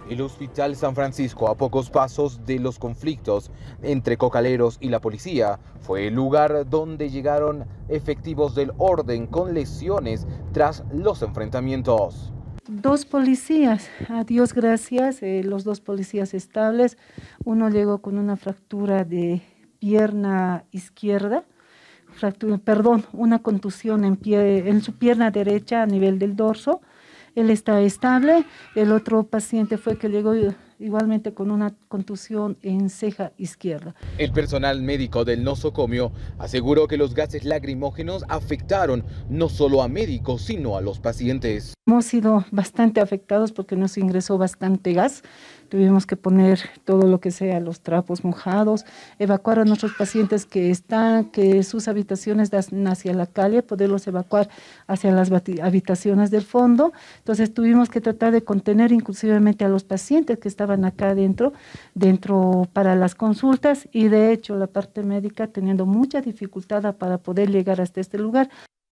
El Hospital San Francisco, a pocos pasos de los conflictos entre cocaleros y la policía, fue el lugar donde llegaron efectivos del orden con lesiones tras los enfrentamientos. Dos policías, a Dios gracias, los dos policías estables. Uno llegó con una fractura de pierna izquierda, una contusión en su pierna derecha a nivel del dorso. Él está estable. El otro paciente fue que llegó igualmente con una contusión en ceja izquierda. El personal médico del nosocomio aseguró que los gases lacrimógenos afectaron no solo a médicos, sino a los pacientes. Hemos sido bastante afectados porque nos ingresó bastante gas. Tuvimos que poner todo lo que sea los trapos mojados, evacuar a nuestros pacientes que sus habitaciones dan hacia la calle, poderlos evacuar hacia las habitaciones del fondo. Entonces tuvimos que tratar de contener inclusivamente a los pacientes que estaban acá dentro para las consultas, y de hecho la parte médica teniendo mucha dificultad para poder llegar hasta este lugar.